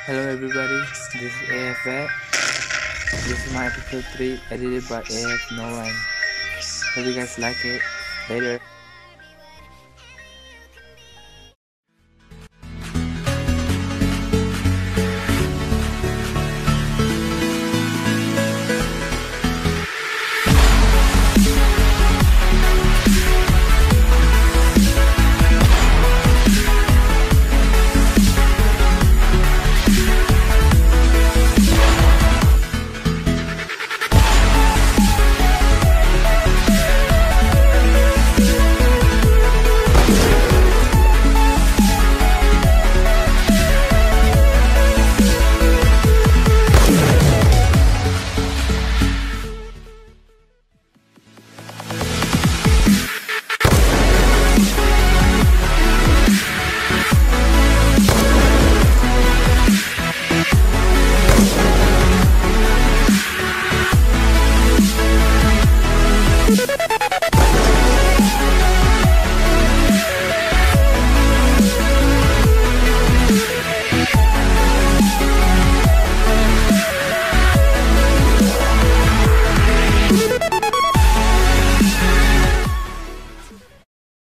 Hello everybody, this is AF Vett. This is my episode 3 edited by AF Nolan. Hope you guys like it. Later.